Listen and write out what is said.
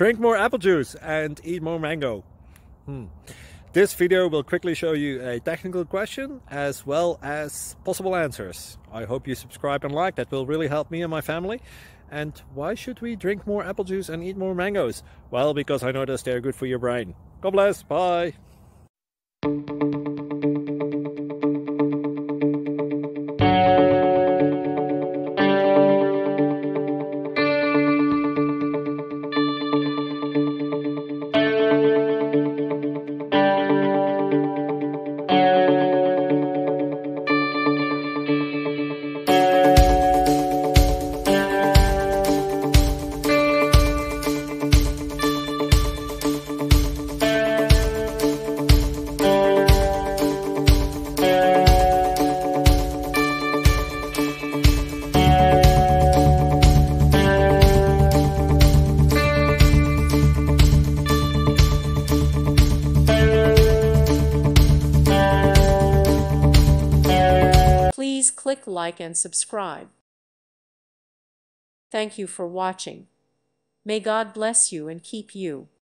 Drink more apple juice and eat more mango. This video will quickly show you a technical question as well as possible answers. I hope you subscribe and like, that will really help me and my family. And why should we drink more apple juice and eat more mangoes? Well, because I noticed they're good for your brain. God bless, bye! Please click like and subscribe. Thank you for watching. May God bless you and keep you.